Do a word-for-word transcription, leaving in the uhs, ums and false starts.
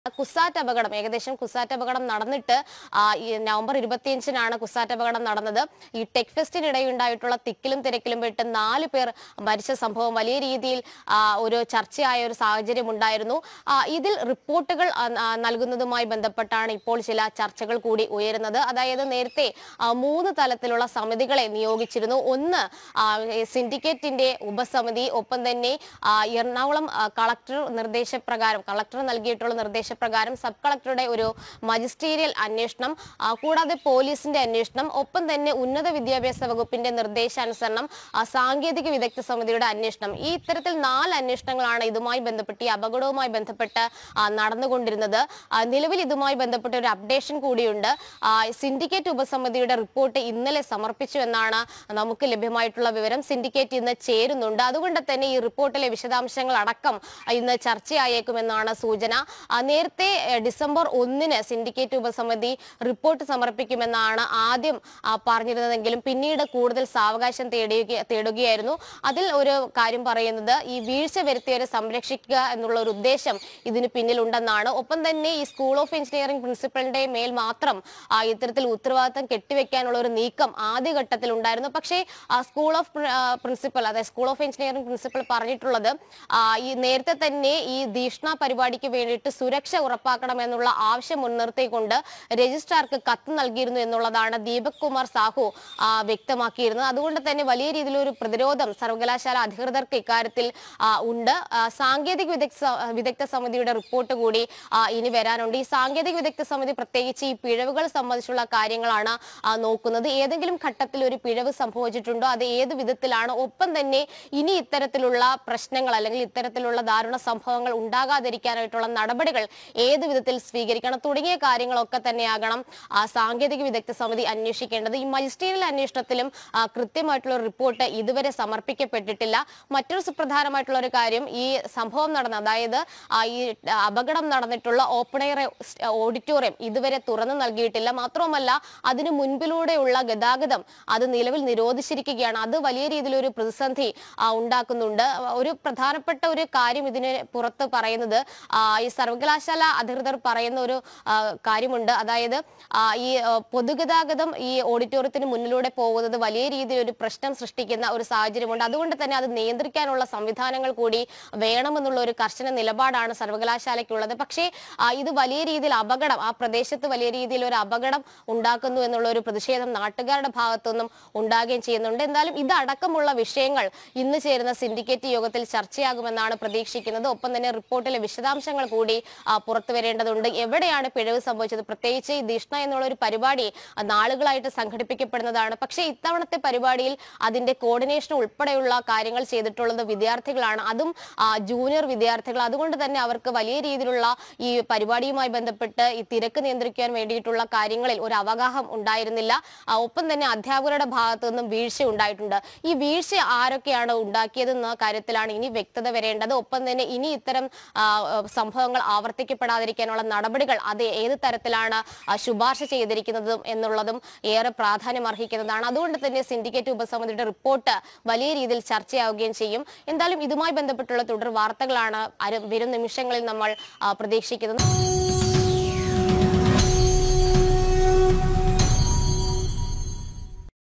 കുസാറ്റ് അപകടം ഏകദേശം കുസാറ്റ് അപകടം നടന്നിട്ട് നവംബർ ഇരുപത്തിയഞ്ചിനാണ് കുസാറ്റ് അപകടം നടന്നത്. ഈ ടെക് ഫെസ്റ്റിനിടയുണ്ടായിട്ടുള്ള തിക്കിലും തിരക്കിലും പെട്ട് നാല് പേർ മരിച്ച സംഭവം വലിയ രീതിയിൽ ഒരു ചർച്ചയായ ഒരു സാഹചര്യം ഉണ്ടായിരുന്നു. ഇതിൽ റിപ്പോർട്ടുകൾ നൽകുന്നതുമായി ബന്ധപ്പെട്ടാണ് ഇപ്പോൾ ചില ചർച്ചകൾ കൂടി ഉയരുന്നത്. അതായത് നേരത്തെ മൂന്ന് തലത്തിലുള്ള സമിതികളെ നിയോഗിച്ചിരുന്നു. ഒന്ന് സിൻഡിക്കേറ്റിന്റെ ഉപസമിതി, ഒപ്പം തന്നെ എറണാകുളം കളക്ടർ നിർദ്ദേശപ്രകാരം കളക്ടർ നൽകിയിട്ടുള്ള നിർദ്ദേശ പ്രകാരം സബ് കളക്ടറുടെ ഒരു മജിസ്റ്റീരിയൽ അന്വേഷണം, കൂടാതെ പോലീസിന്റെ അന്വേഷണം, ഒപ്പം തന്നെ ഉന്നത വിദ്യാഭ്യാസ വകുപ്പിന്റെ നിർദ്ദേശാനുസരണം സാങ്കേതിക വിദഗ്ധ സമിതിയുടെ അന്വേഷണം. ഈ ഇത്തരത്തിൽ നാല് അന്വേഷണങ്ങളാണ് ഇതുമായി ബന്ധപ്പെട്ട് ഈ അപകടവുമായി ബന്ധപ്പെട്ട് നടന്നുകൊണ്ടിരുന്നത്. നിലവിൽ ഇതുമായി ബന്ധപ്പെട്ട ഒരു അപ്ഡേഷൻ കൂടിയുണ്ട്. സിൻഡിക്കേറ്റ് ഉപസമിതിയുടെ റിപ്പോർട്ട് ഇന്നലെ സമർപ്പിച്ചു എന്നാണ് നമുക്ക് ലഭ്യമായിട്ടുള്ള വിവരം. സിൻഡിക്കേറ്റ് ഇന്ന് ചേരുന്നുണ്ട്. അതുകൊണ്ട് തന്നെ ഈ റിപ്പോർട്ടിലെ വിശദാംശങ്ങൾ അടക്കം ഇന്ന് ചർച്ചയായേക്കുമെന്നാണ് സൂചന. നേരത്തെ ഡിസംബർ ഒന്നിന് സിൻഡിക്കേറ്റ് ഉപസമിതി റിപ്പോർട്ട് സമർപ്പിക്കുമെന്നാണ് ആദ്യം പറഞ്ഞിരുന്നതെങ്കിലും പിന്നീട് കൂടുതൽ സാവകാശം തേടുക തേടുകയായിരുന്നു. അതിൽ ഒരു കാര്യം പറയുന്നത് ഈ വീഴ്ച വരുത്തിയവരെ സംരക്ഷിക്കുക എന്നുള്ള ഒരു ഉദ്ദേശം ഇതിന് പിന്നിലുണ്ടെന്നാണ്. ഒപ്പം തന്നെ ഈ സ്കൂൾ ഓഫ് എഞ്ചിനീയറിംഗ് പ്രിൻസിപ്പലിന്റെ മേൽ മാത്രം ഇത്തരത്തിൽ ഉത്തരവാദിത്തം കെട്ടിവെക്കാനുള്ള ഒരു നീക്കം ആദ്യഘട്ടത്തിൽ ഉണ്ടായിരുന്നു. പക്ഷേ സ്കൂൾ ഓഫ് പ്രിൻസിപ്പൽ അതായത് സ്കൂൾ ഓഫ് എഞ്ചിനീയറിംഗ് പ്രിൻസിപ്പൽ പറഞ്ഞിട്ടുള്ളത് ഈ നേരത്തെ തന്നെ ഈ ദീക്ഷണ പരിപാടിക്ക് വേണ്ടിയിട്ട് സുരക്ഷ ഉറപ്പാക്കണമെന്നുള്ള ആവശ്യം മുൻനിർത്തിക്കൊണ്ട് രജിസ്ട്രാർക്ക് കത്ത് നൽകിയിരുന്നു എന്നുള്ളതാണ് ദീപക് കുമാർ സാഹു വ്യക്തമാക്കിയിരുന്നത്. അതുകൊണ്ട് തന്നെ വലിയ രീതിയിലൊരു പ്രതിരോധം സർവകലാശാല അധികൃതർക്ക് ഇക്കാര്യത്തിൽ ഉണ്ട്. സാങ്കേതിക വിദഗ്ധ വിദഗ്ധ സമിതിയുടെ റിപ്പോർട്ട് കൂടി ഇനി വരാനുണ്ട്. ഈ സാങ്കേതിക വിദഗ്ധ സമിതി പ്രത്യേകിച്ച് ഈ പിഴവുകൾ സംബന്ധിച്ചുള്ള കാര്യങ്ങളാണ് നോക്കുന്നത്. ഏതെങ്കിലും ഘട്ടത്തിൽ ഒരു പിഴവ് സംഭവിച്ചിട്ടുണ്ടോ, അത് ഏത് വിധത്തിലാണ്, ഒപ്പം തന്നെ ഇനി ഇത്തരത്തിലുള്ള പ്രശ്നങ്ങൾ അല്ലെങ്കിൽ ഇത്തരത്തിലുള്ള ദാരുണ സംഭവങ്ങൾ ഉണ്ടാകാതിരിക്കാനായിട്ടുള്ള നടപടികൾ ഏത് വിധത്തിൽ സ്വീകരിക്കണം തുടങ്ങിയ കാര്യങ്ങളൊക്കെ തന്നെയാകണം സാങ്കേതിക വിദഗ്ധ സമിതി അന്വേഷിക്കേണ്ടത്. ഈ മജിസ്റ്റീരിയൽ അന്വേഷണത്തിലും കൃത്യമായിട്ടുള്ള റിപ്പോർട്ട് ഇതുവരെ സമർപ്പിക്കപ്പെട്ടിട്ടില്ല. മറ്റൊരു സുപ്രധാനമായിട്ടുള്ള ഒരു കാര്യം, ഈ സംഭവം നടന്ന അതായത് ഈ അപകടം നടന്നിട്ടുള്ള ഓപ്പൺ എയർ ഓഡിറ്റോറിയം ഇതുവരെ തുറന്നു നൽകിയിട്ടില്ല. മാത്രവുമല്ല അതിന് മുൻപിലൂടെയുള്ള ഗതാഗതം അത് നിലവിൽ നിരോധിച്ചിരിക്കുകയാണ്. അത് വലിയ രീതിയിലൊരു പ്രതിസന്ധി ഉണ്ടാക്കുന്നുണ്ട്. ഒരു പ്രധാനപ്പെട്ട ഒരു കാര്യം ഇതിന് പുറത്ത് പറയുന്നത് ഈ സർവകലാശാല അധികൃതർ പറയുന്ന ഒരു കാര്യമുണ്ട്. അതായത് ഈ പൊതുഗതാഗതം ഈ ഓഡിറ്റോറിയത്തിന് മുന്നിലൂടെ പോകുന്നത് വലിയ രീതിയിൽ ഒരു പ്രശ്നം സൃഷ്ടിക്കുന്ന ഒരു സാഹചര്യമുണ്ട്. അതുകൊണ്ട് തന്നെ അത് നിയന്ത്രിക്കാനുള്ള സംവിധാനങ്ങൾ കൂടി വേണമെന്നുള്ള ഒരു കർശന നിലപാടാണ് സർവകലാശാലയ്ക്കുള്ളത്. പക്ഷേ ഇത് വലിയ രീതിയിൽ അപകടം ആ പ്രദേശത്ത് വലിയ രീതിയിൽ ഒരു അപകടം ഉണ്ടാക്കുന്നു എന്നുള്ള ഒരു പ്രതിഷേധം നാട്ടുകാരുടെ ഭാഗത്തുനിന്നും ഉണ്ടാകുകയും ചെയ്യുന്നുണ്ട്. എന്തായാലും ഇതടക്കമുള്ള വിഷയങ്ങൾ ഇന്ന് ചേരുന്ന സിൻഡിക്കേറ്റ് യോഗത്തിൽ ചർച്ചയാകുമെന്നാണ് പ്രതീക്ഷിക്കുന്നത്. ഒപ്പം തന്നെ റിപ്പോർട്ടിലെ വിശദാംശങ്ങൾ കൂടി പുറത്തു വരേണ്ടതുണ്ട്. എവിടെയാണ് പിഴവ് സംഭവിച്ചത്? പ്രത്യേകിച്ച് ഈ ദീക്ഷണ എന്നുള്ള ഒരു പരിപാടി നാളുകളായിട്ട് സംഘടിപ്പിക്കപ്പെടുന്നതാണ്. പക്ഷേ ഇത്തവണത്തെ പരിപാടിയിൽ അതിന്റെ കോർഡിനേഷൻ ഉൾപ്പെടെയുള്ള കാര്യങ്ങൾ ചെയ്തിട്ടുള്ളത് വിദ്യാർത്ഥികളാണ്, അതും ജൂനിയർ വിദ്യാർത്ഥികൾ. അതുകൊണ്ട് തന്നെ അവർക്ക് വലിയ രീതിയിലുള്ള ഈ പരിപാടിയുമായി ബന്ധപ്പെട്ട് ഈ തിരക്ക് നിയന്ത്രിക്കാൻ വേണ്ടിയിട്ടുള്ള കാര്യങ്ങളിൽ ഒരു അവഗാഹം ഉണ്ടായിരുന്നില്ല. ഒപ്പം തന്നെ അധ്യാപകരുടെ ഭാഗത്തു നിന്നും വീഴ്ച ഉണ്ടായിട്ടുണ്ട്. ഈ വീഴ്ച ആരൊക്കെയാണ് ഉണ്ടാക്കിയതെന്ന കാര്യത്തിലാണ് ഇനി വ്യക്തത വരേണ്ടത്. ഒപ്പം തന്നെ ഇനി ഇത്തരം സംഭവങ്ങൾ ആവർത്തിക്കപ്പെടാതിരിക്കാനുള്ള നടപടികൾ അത് ഏത് തരത്തിലാണ് ശുപാർശ ചെയ്തിരിക്കുന്നതും എന്നുള്ളതും ഏറെ പ്രാധാന്യം അർഹിക്കുന്നതാണ്. അതുകൊണ്ട് തന്നെ സിൻഡിക്കേറ്റ് ഉപസമിതിയുടെ റിപ്പോർട്ട് വലിയ രീതിയിൽ ചർച്ചയാവുകയും ചെയ്യും. എന്തായാലും ഇതുമായി ബന്ധപ്പെട്ടുള്ള തുടർ വാർത്തകളാണ് വരും നിമിഷങ്ങളിൽ നമ്മൾ പ്രതീക്ഷിക്കുന്നത്.